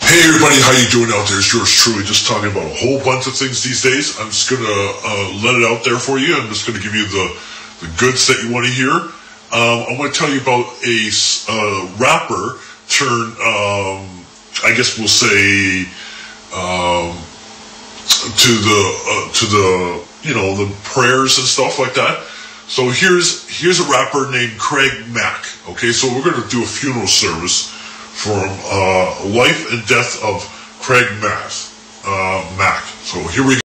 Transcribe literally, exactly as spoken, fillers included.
Hey everybody, how you doing out there? It's yours truly, just talking about a whole bunch of things these days. I'm just going to uh, let it out there for you. I'm just going to give you the, the goods that you want to hear. Um, I'm going to tell you about a uh, rapper turned, um, I guess we'll say, um, to the, uh, to the, you know, the prayers and stuff like that. So here's, here's a rapper named Craig Mack. Okay, so we're going to do a funeral service for uh, life and death of Craig Mack. Uh, Mack. So here we go.